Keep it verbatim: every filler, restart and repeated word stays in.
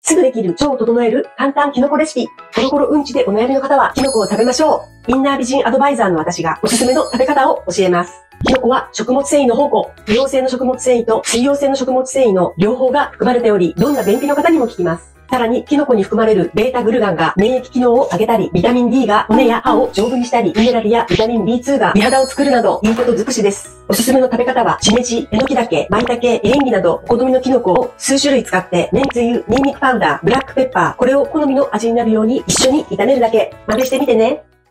すぐできる腸を整える簡単キノコレシピ。コロコロうんちでお悩みの方はキノコを食べましょう。インナー美人アドバイザーの私がおすすめの食べ方を教えます。キノコは食物繊維の宝庫。不溶性の食物繊維と水溶性の食物繊維の両方が含まれており、どんな便秘の方にも効きます。さらに、キノコに含まれるベータグルガンが免疫機能を上げたり、ビタミン ディー が骨や歯を丈夫にしたり、ミネラルやビタミン ビーツー が美肌を作るなど、いいこと尽くしです。おすすめの食べ方は、しめじ、えのき茸、舞茸、エリンギなど、お好みのキノコを数種類使って、めんつゆ、ニンニクパウダー、ブラックペッパー、これを好みの味になるように一緒に炒めるだけ。真似してみてね。